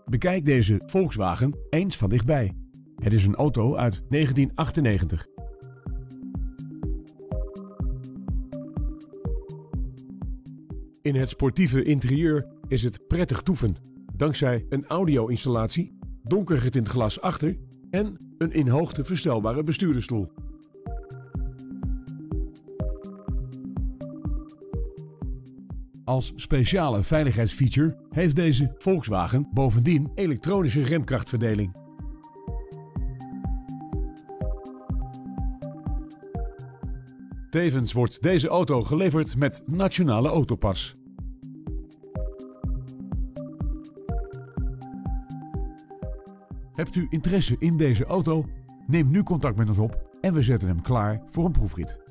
Bekijk deze Volkswagen eens van dichtbij. Het is een auto uit 1998. In het sportieve interieur is het prettig toeven, dankzij een audio-installatie, donker getint glas achter en een in hoogte verstelbare bestuurdersstoel. Als speciale veiligheidsfeature heeft deze Volkswagen bovendien elektronische remkrachtverdeling. Tevens wordt deze auto geleverd met Nationale Autopas. Hebt u interesse in deze auto? Neem nu contact met ons op en we zetten hem klaar voor een proefrit.